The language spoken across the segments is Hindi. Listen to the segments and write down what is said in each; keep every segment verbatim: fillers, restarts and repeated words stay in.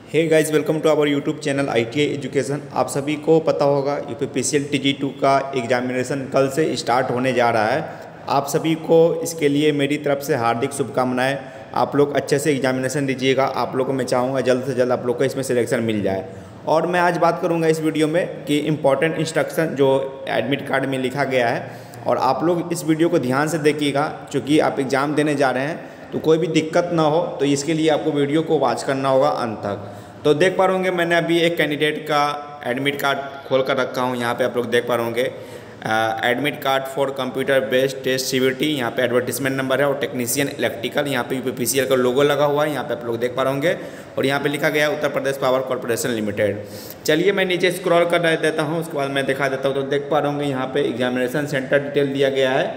Hey guys, welcome to our YouTube channel I T I education. आप सभी को पता होगा U P P C L T G two का एग्जामिनेशन कल से स्टार्ट होने जा रहा है। आप सभी को इसके लिए मेरी तरफ से हार्दिक शुभकामनाएं। आप लोग अच्छे से एग्जामिनेशन दीजिएगा। आप लोगों को मैं चाहूँगा जल्द से जल्द आप लोग को इसमें सिलेक्शन मिल जाए। और मैं आज बात करूँगा इस वीडियो में कि इम्पॉर्टेंट इंस्ट्रक्शन जो एडमिट कार्ड में लिखा गया है, और आप लोग इस वीडियो को ध्यान से देखिएगा क्योंकि आप एग्ज़ाम देने जा रहे हैं तो कोई भी दिक्कत ना हो, तो इसके लिए आपको वीडियो को वॉच करना होगा अंत तक। तो देख पा रहे होंगे मैंने अभी एक कैंडिडेट का एडमिट कार्ड खोल कर रखा हूँ। यहाँ पे आप लोग देख पा रहे होंगे admit card for computer based test C B T. यहाँ पे एडवर्टीजमेंट नंबर है और टेक्नीशियन इलेक्ट्रिकल, यहाँ पे U P P C L का लोगो लगा हुआ है। यहाँ पे आप लोग देख पा रहे होंगे और यहाँ पे लिखा गया है Uttar Pradesh power corporation limited. चलिए मैं नीचे स्क्रॉल कर देता हूँ, उसके बाद मैं दिखा देता हूँ। तो देख पा रहे होंगे यहाँ पे एग्जामिनेशन सेंटर डिटेल दिया गया है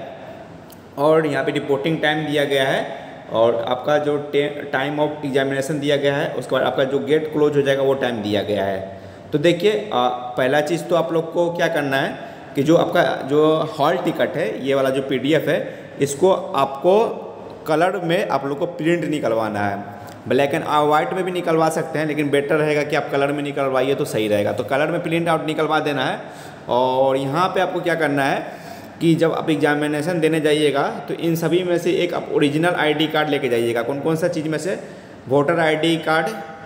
और यहाँ पे रिपोर्टिंग टाइम दिया गया है और आपका जो टाइम ऑफ एग्जामिनेशन दिया गया है, उसके बाद आपका जो गेट क्लोज हो जाएगा वो टाइम दिया गया है। तो देखिए पहला चीज़ तो आप लोग को क्या करना है कि जो आपका जो हॉल टिकट है, ये वाला जो पी डी एफ है, इसको आपको कलर में आप लोग को प्रिंट निकलवाना है। ब्लैक एंड वाइट में भी निकलवा सकते हैं, लेकिन बेटर रहेगा कि आप कलर में निकलवाइए तो सही रहेगा। तो कलर में प्रिंट आउट निकलवा देना है। और यहाँ पर आपको क्या करना है कि जब आप एग्जामिनेशन देने जाइएगा तो इन सभी में से एक आप ओरिजिनल आईडी कार्ड लेके जाइएगा। कौन कौन सा चीज़ में से? वोटर आईडी कार्ड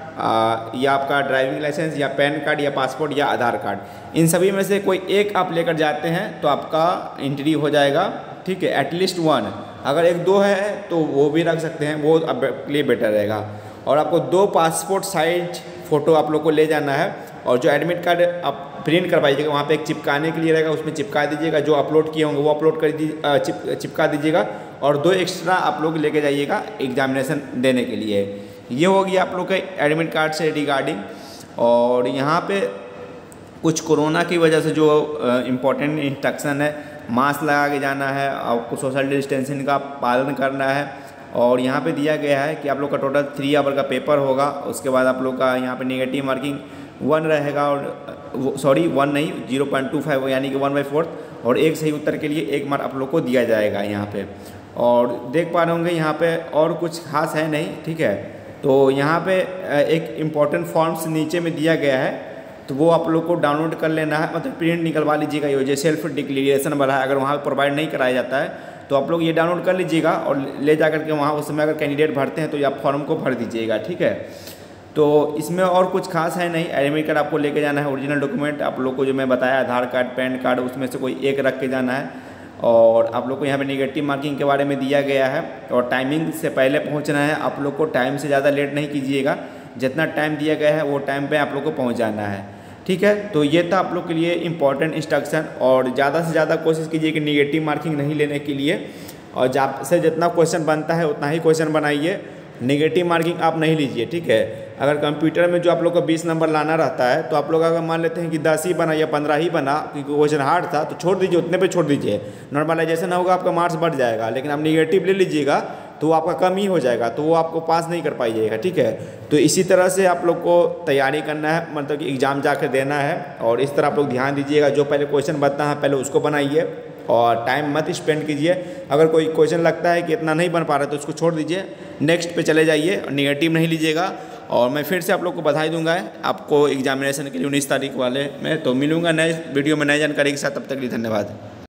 या आपका ड्राइविंग लाइसेंस या पैन कार्ड या पासपोर्ट या आधार कार्ड, इन सभी में से कोई एक आप लेकर जाते हैं तो आपका एंट्री हो जाएगा। ठीक है, एटलीस्ट वन। अगर एक दो है तो वो भी रख सकते हैं, वो आपके लिए बेटर रहेगा। और आपको दो पासपोर्ट साइज फ़ोटो आप लोग को ले जाना है। और जो एडमिट कार्ड आप प्रिंट करवाइएगा वहाँ पे एक चिपकाने के लिए रहेगा, उसमें चिपका दीजिएगा। जो अपलोड किए होंगे वो अपलोड कर दीजिए, चिप चिपका दीजिएगा। और दो एक्स्ट्रा आप लोग लेके जाइएगा एग्जामिनेशन देने के लिए। ये हो गया आप लोग के एडमिट कार्ड से रिगार्डिंग। और यहाँ पे कुछ कोरोना की वजह से जो इम्पोर्टेंट इंस्ट्रक्शन है, मास्क लगा के जाना है, आपको सोशल डिस्टेंसिंग का पालन करना है। और यहाँ पे दिया गया है कि आप लोग का टोटल थ्री आवर का पेपर होगा। उसके बाद आप लोग का यहाँ पे नेगेटिव मार्किंग वन रहेगा, और सॉरी वन नहीं जीरो पॉइंट टू फाइव यानी कि वन बाई फोर्थ। और एक सही उत्तर के लिए एक मार्क आप लोग को दिया जाएगा यहाँ पे। और देख पा रहे होंगे यहाँ पे और कुछ खास है नहीं। ठीक है, तो यहाँ पे एक इम्पॉर्टेंट फॉर्म्स नीचे में दिया गया है, तो वो आप लोग को डाउनलोड कर लेना है, मतलब प्रिंट निकलवा लीजिएगा। ये जो सेल्फ डिक्लेरेशन वाला है, अगर वहाँ प्रोवाइड नहीं कराया जाता है तो आप लोग ये डाउनलोड कर लीजिएगा और ले जा करके वहाँ उस समय अगर कैंडिडेट भरते हैं तो ये आप फॉर्म को भर दीजिएगा। ठीक है, तो इसमें और कुछ खास है नहीं। एडमिट कार्ड आपको लेके जाना है, ओरिजिनल डॉक्यूमेंट आप लोग को जो मैं बताया आधार कार्ड पैन कार्ड, उसमें से कोई एक रख के जाना है। और आप लोग को यहाँ पे नेगेटिव मार्किंग के बारे में दिया गया है और टाइमिंग से पहले पहुँचना है। आप लोग को टाइम से ज़्यादा लेट नहीं कीजिएगा, जितना टाइम दिया गया है वो टाइम पर आप लोग को पहुँच जाना है। ठीक है, तो ये था आप लोग के लिए इम्पॉर्टेंट इंस्ट्रक्शन। और ज़्यादा से ज़्यादा कोशिश कीजिए कि नेगेटिव मार्किंग नहीं लेने के लिए, और जब से जितना क्वेश्चन बनता है उतना ही क्वेश्चन बनाइए, नेगेटिव मार्किंग आप नहीं लीजिए। ठीक है, अगर कंप्यूटर में जो आप लोग को बीस नंबर लाना रहता है तो आप लोग अगर मान लेते हैं कि दस ही बना या पंद्रह ही बना क्योंकि क्वेश्चन हार्ड था, तो छोड़ दीजिए, उतने पे छोड़ दीजिए। नॉर्मलाइजेशन होगा, आपका मार्क्स बढ़ जाएगा। लेकिन आप नेगेटिव ले लीजिएगा तो वो आपका कम ही हो जाएगा, तो वो आपको पास नहीं कर पाइएगा। ठीक है, तो इसी तरह से आप लोग को तैयारी करना है, मतलब कि एग्ज़ाम जाकर देना है। और इस तरह आप लोग ध्यान दीजिएगा, जो पहले क्वेश्चन बनता है पहले उसको बनाइए और टाइम मत स्पेंड कीजिए। अगर कोई क्वेश्चन लगता है कि इतना नहीं बन पा रहा तो उसको छोड़ दीजिए, नेक्स्ट पे चले जाइए और नेगेटिव नहीं लीजिएगा। और मैं फिर से आप लोग को बधाई दूंगा आपको एग्जामिनेशन के लिए उन्नीस तारीख वाले में। तो मिलूंगा नए वीडियो में नई जानकारी के साथ, तब तक के लिए धन्यवाद।